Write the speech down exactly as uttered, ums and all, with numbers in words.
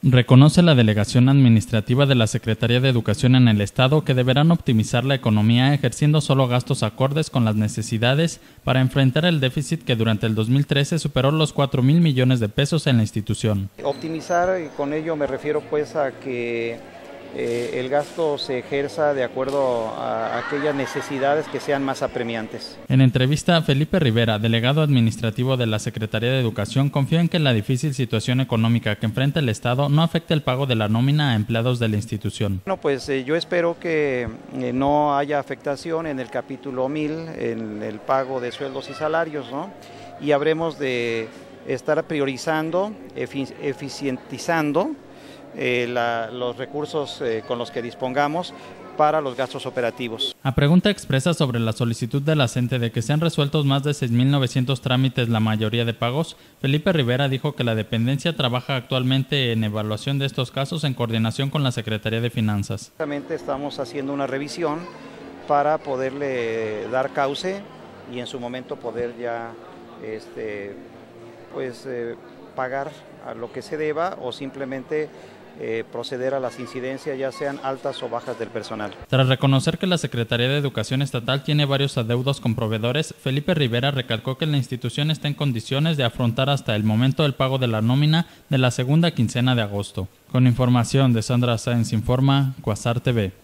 Reconoce la Delegación Administrativa de la Secretaría de Educación en el Estado que deberán optimizar la economía ejerciendo solo gastos acordes con las necesidades para enfrentar el déficit que durante el dos mil trece superó los cuatro mil millones de pesos en la institución. Optimizar, y con ello me refiero pues a que eh, el gasto se ejerza de acuerdo a aquellas necesidades que sean más apremiantes. En entrevista, Felipe Rivera, delegado administrativo de la Secretaría de Educación, confió en que la difícil situación económica que enfrenta el Estado no afecte el pago de la nómina a empleados de la institución. Bueno, pues eh, yo espero que eh, no haya afectación en el capítulo mil, en el pago de sueldos y salarios, ¿no? Y habremos de estar priorizando, efic eficientizando eh, la, los recursos eh, con los que dispongamos para los gastos operativos. A pregunta expresa sobre la solicitud de la CENTE de que sean resueltos más de seis mil novecientos trámites, la mayoría de pagos, Felipe Rivera dijo que la dependencia trabaja actualmente en evaluación de estos casos en coordinación con la Secretaría de Finanzas. Estamos haciendo una revisión para poderle dar cauce y en su momento poder ya este, pues, eh, pagar a lo que se deba o simplemente Eh, proceder a las incidencias, ya sean altas o bajas del personal. Tras reconocer que la Secretaría de Educación Estatal tiene varios adeudos con proveedores, Felipe Rivera recalcó que la institución está en condiciones de afrontar hasta el momento el pago de la nómina de la segunda quincena de agosto. Con información de Sandra Sáenz Informa, Cuasar T V.